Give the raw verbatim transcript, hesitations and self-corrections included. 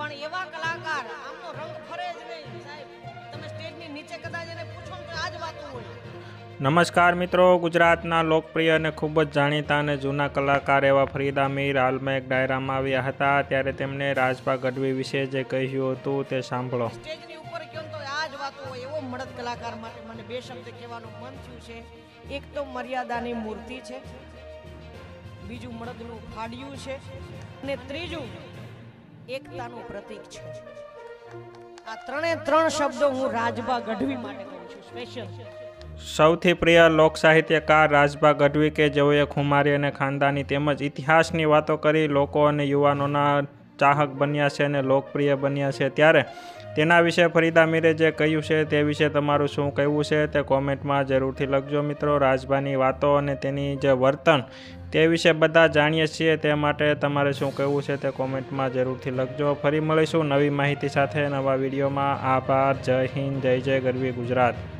પણ એવા કલાકાર આમનો રંગ ફરે જ નહીં સાહેબ. તમે સ્ટેજની નીચે કદાચ એને પૂછો તો આ જ વાતો હોય. નમસ્કાર મિત્રો, ગુજરાતના લોકપ્રિય અને ખૂબ જ જાણીતા અને જૂના કલાકાર એવા ફરીદા મીર હાલમાં એક ડાયરામાં આવ્યા હતા. ત્યારે તેમણે રાજભા ગઢવી વિશે જે કહ્યું હતું તે સાંભળો. સ્ટેજની ઉપર કહો તો આ જ વાતો હોય. એવો મળદ કલાકાર માટે મને બે શબ્દ કહેવાનું મન થયું છે. એક તો મર્યાદાની મૂર્તિ છે, બીજું મળદનું ફાડ્યું છે, અને ત્રીજું એકતાનું પ્રતીક છે. આ ત્રણે ત્રણ શબ્દો હું રાજભા ગઢવી માટે કહું છું સ્પેશિયલ. સૌથી પ્રિય લોક સાહિત્યકાર રાજભા ગઢવી કે જેઓએ ખુમારી અને ખાનદાની તેમજ ઇતિહાસની વાતો કરી લોકો અને યુવાનોના ચાહક બન્યા છે અને લોકપ્રિય બન્યા છે. ત્યારે તેના વિશે ફરીદા મીરે જે કહ્યું છે તે વિશે તમારું શું કહેવું છે તે કોમેન્ટમાં જરૂરથી લખજો મિત્રો. રાજભાની વાતો અને તેની જે વર્તન તે વિશે બધા જાણીએ છીએ, તે માટે તમારે શું કહેવું છે તે કોમેન્ટમાં જરૂરથી લખજો. ફરી મળીશું નવી માહિતી સાથે નવા વિડીયોમાં. આભાર. જય હિન્દ, જય જય ગરવી ગુજરાત.